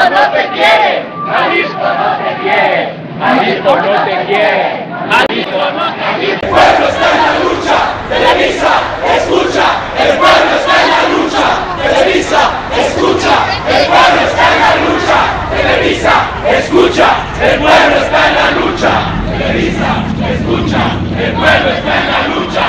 no te quiere, Jalisco no te quiere, Jalisco no te quiere, Jalisco no te quiere. El pueblo está en la lucha, Televisa, escucha, el pueblo está en la lucha, Televisa, escucha, el pueblo está en la lucha, Televisa, escucha, el pueblo está en la lucha, Televisa, escucha, el pueblo está en la lucha.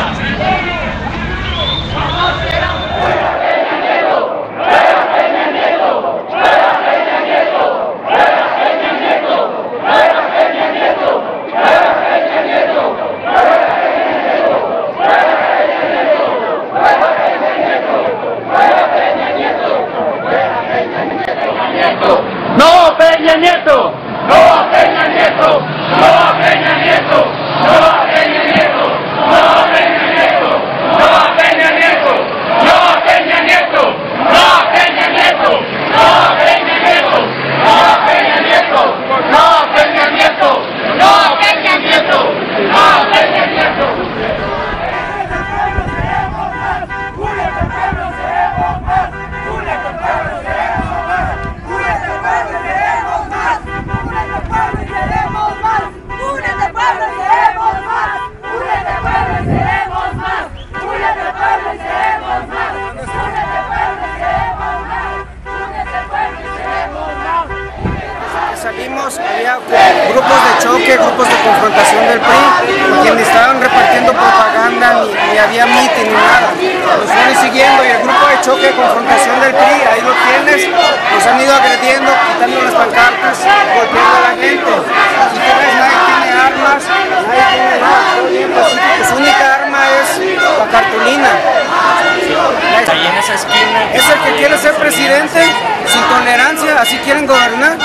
¡No, Peña Nieto! ¡No a Peña Nieto! ¡No a Peña Nieto! ¡No a Peña Nieto! ¡No a Peña Nieto! ¡No a Peña Nieto! ¡No a Peña Nieto! ¡No a Peña Nieto! ¡No a Peña Nieto! ¡No a Peña Nieto! ¡No a Peña Nieto! ¡No a Peña Nieto! ¡No a Peña Nieto! Salimos, había grupos de choque, grupos de confrontación del PRI, quienes estaban repartiendo propaganda, ni había mitin ni nada. Los fueron siguiendo y el grupo de choque, confrontación del PRI, ahí lo tienes, los han ido agrediendo, quitando las pancartas, golpeando a la gente. Aquí tienes, nadie tiene armas, nadie tiene nada, todo bien pacífico. Su única arma es la cartulina. Ahí en esa esquina. Es el que quiere ser presidente, sin tolerancia, así quieren gobernar.